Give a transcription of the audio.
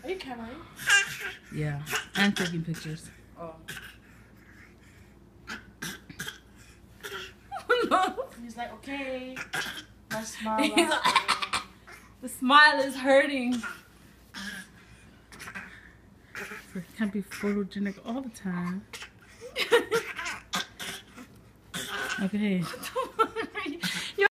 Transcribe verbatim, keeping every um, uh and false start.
Are you cameraing? Yeah, and taking pictures. Oh. He's like, okay. My smile. He's like, the smile is hurting. It can't be photogenic all the time. Okay.